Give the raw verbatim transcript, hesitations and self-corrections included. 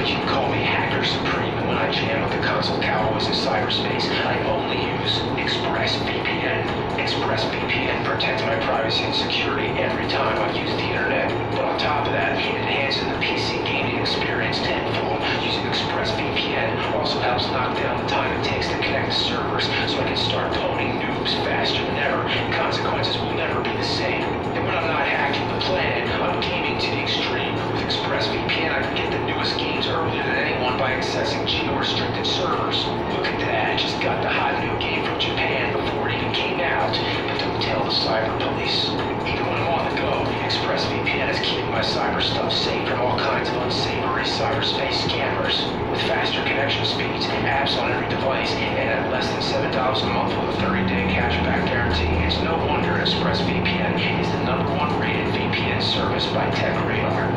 but you can call me Hacker Supreme. And when I jam with the console cowboys in cyberspace, I only use ExpressVPN. ExpressVPN protects my privacy and security every time I use the internet. But on top of that, it enhances the P C gaming experience tenfold. Using ExpressVPN also helps knock down the time it takes to connect to servers, so I can start pwning noobs faster than ever, and consequences will never be the same. And when I'm not hacking the planet, I'm gaming to the extreme. With ExpressVPN, I can get the newest games earlier than anyone by accessing geo-restricted servers. Look at that, I just got the hot new game from Japan before it even came out. But don't tell the cyber police. Even when I'm on the go, ExpressVPN is keeping my cyber stuff safe from all kinds of unsavory cyberspace scammers. With faster connection speeds, apps on every device, and at less than seven dollars a month with a thirty day cashback guarantee, it's no wonder ExpressVPN is the number one rated V P N service by TechRadar.